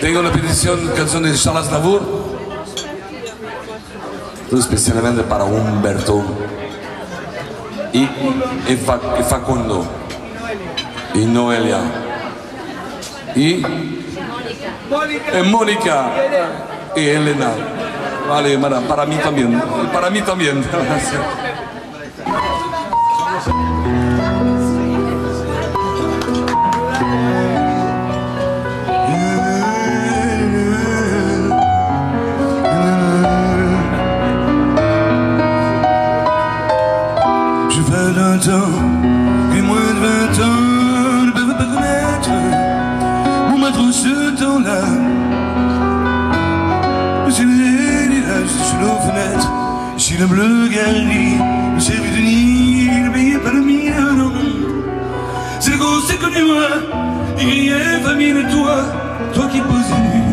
Tengo una petición, canción de Charles Aznavour, especialmente para Humberto y Facundo y Noelia y Mónica y Elena. Vale, para mí también, para mí también. Et moins de 20 ans ne peuvent pas connaître mon maître ce temps-là. C'est les villages sur nos fenêtres, ici la bleue galerie, le service de nid, il ne payait pas le mien, non. C'est qu'on s'est connu moi, il criait famille de toi, toi qui posais nu.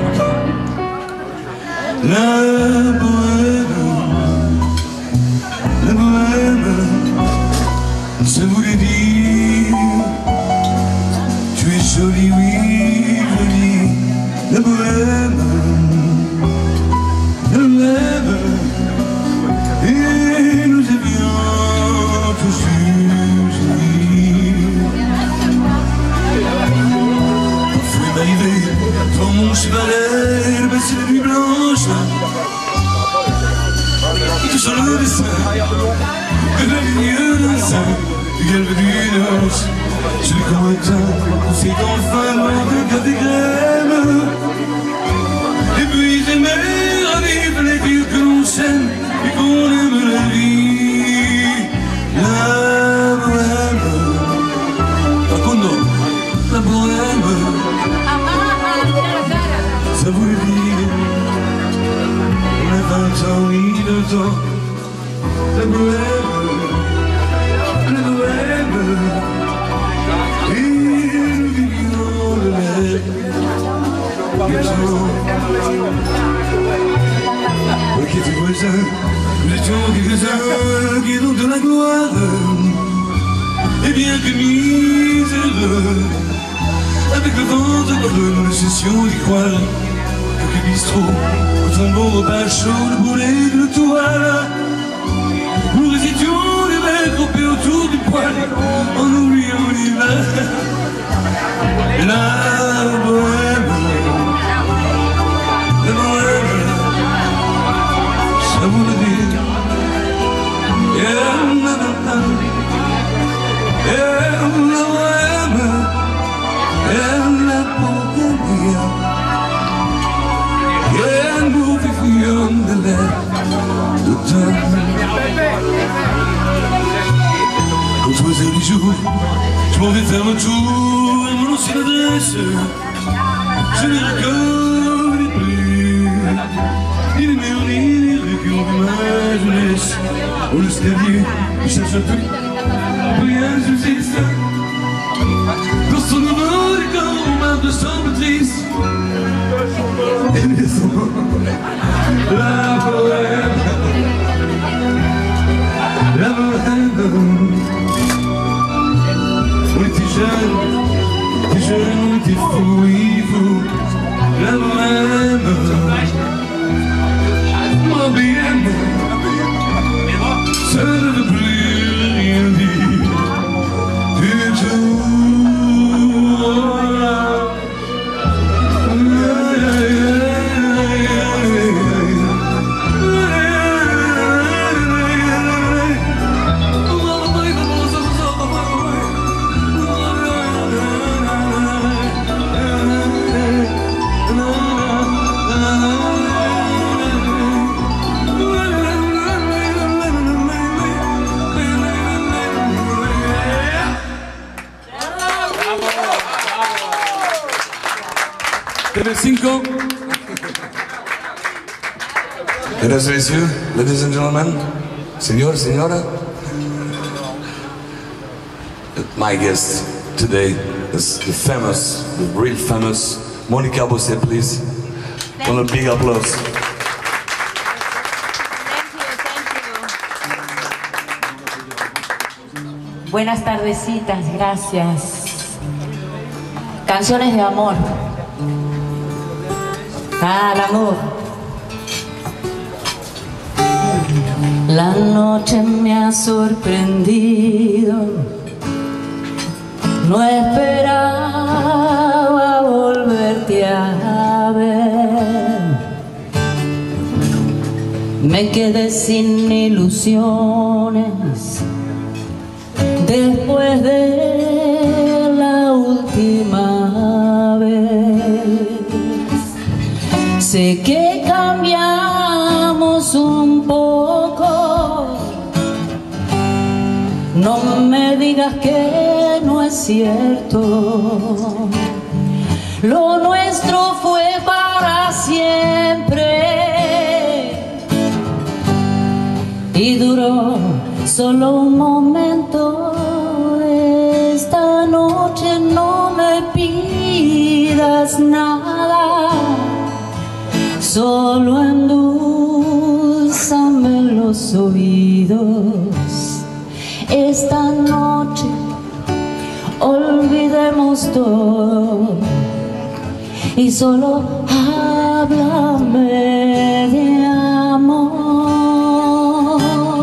La bohème, ça voulait dire tu es jolie, oui, jolie. La bohème, et nous avions tous eu. Parfois il m'arrivait dans mon chevalet de passer la nuit blanche et tout sur le dessin de la ligne d'un sein. Du galbe d'une noce, je l'ai comme un teint, on s'est enfin loin de café crème. Et puis j'aimais revivre les villes que l'on s'aime et qu'on aime la vie. La bohème, Facundo, la bohème, ça voulait dire, on a 20 ans, oui, 2 ans, la bohème. Ok, tes voisins, nous étions quelques-uns qui ont de la gloire. Et bien que miséreux, avec le ventre creux, nous ne cessions d'y croire. Quelques bistrots, au tambour, au pas chaud, le boulet de toile. Nous résidions les mains groupés autour du poêle, en oubliant l'hiver. La bohème, ça voulait dire, nous vivions de l'air d'automne. Quand je faisais les jours, je m'en vais faire un tour à mon ancienne adresse. Je ne reconnais plus ni les murs ni les rues qui ont vu ma jeunesse. Au l'escalier, je cherche un peu, rien ne subsiste. Dans son nouveau décor, on marque de chambre triste. Et maison, la bohème, la bohème. On était jeunes, on était fous, oui, fous. La bohème, mon bien, ça ne veut plus rien dire du tout. TV5. Mesdames et messieurs, ladies and gentlemen, señor, señora, my guest today is the famous, the real famous Monica Bosset, please. One big applause. Buenas tardecitas, gracias. Canciones de amor. al amor. La noche me ha sorprendido, no esperaba volverte a ver. Me quedé sin ilusiones después de la última vez. Sé que cambiamos un poco, no me digas que no es cierto. Lo nuestro fue para siempre y duró solo un momento. Esta noche no me pidas nada, solo endulzame los oídos. Esta noche olvidemos todo y solo háblame de amor.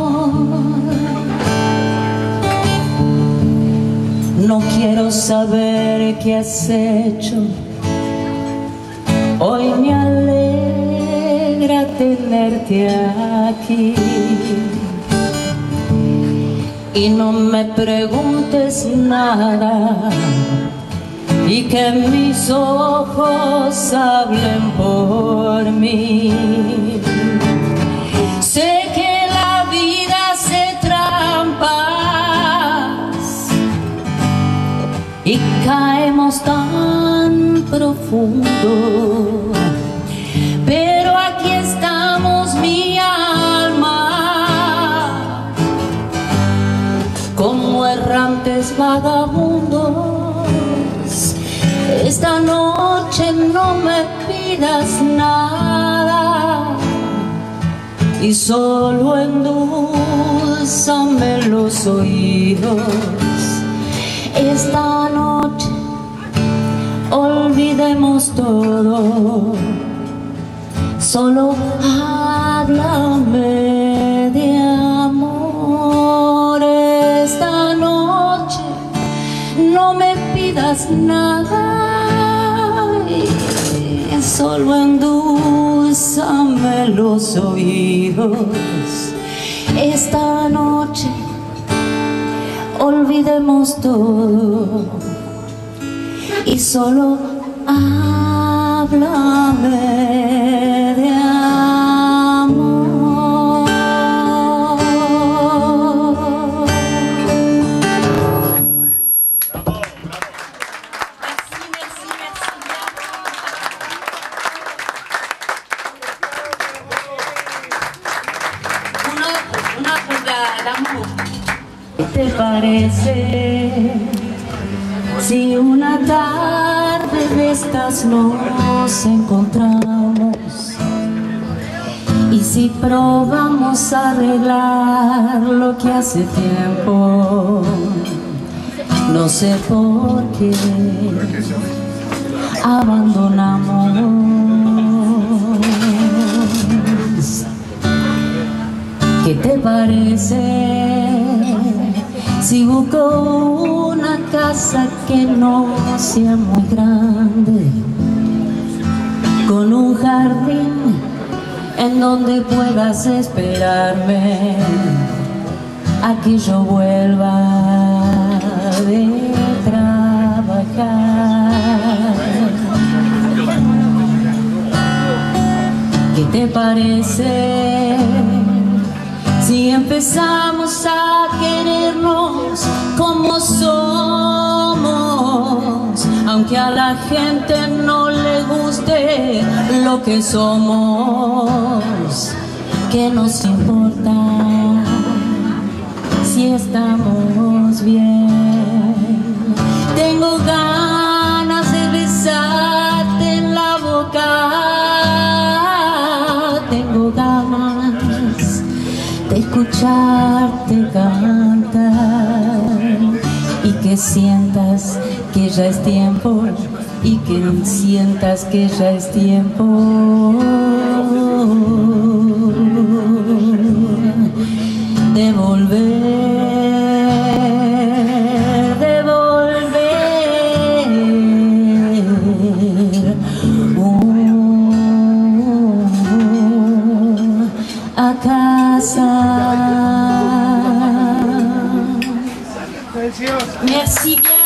No quiero saber qué has hecho, hoy me alegra tenerte aquí. Y no me preguntes nada y que mis ojos hablen por mí. Sé que la vida hace trampas y caemos tan profundo, pero aquí estamos, mi alma, como errantes vagabundos. Esta noche no me pidas nada y solo endulzame los oídos. Esta noche olvidemos todo, solo háblame de amor. Esta noche no me pidas nada y solo endulzame los oídos. Esta noche olvidemos todo y solo háblame de amor. Bravo, bravo. Merci. Una d'amour. ¿Qué te parece si una tarde de estas nos encontramos y si probamos a arreglar lo que hace tiempo? No sé por qué abandonamos. ¿Qué te parece si busco una casa que no sea muy grande, con un jardín en donde puedas esperarme a que yo vuelva de trabajar? ¿Qué te parece si empezamos a querernos como somos, aunque a la gente no le guste lo que somos? ¿Qué nos importa si estamos bien? Tengo ganas de besarte en la boca, tengo ganas de escucharte cantar y que sientas que ya es tiempo y que sientas que ya es tiempo de volver, a casa. Merci bien.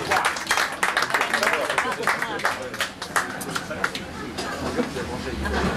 Adieu.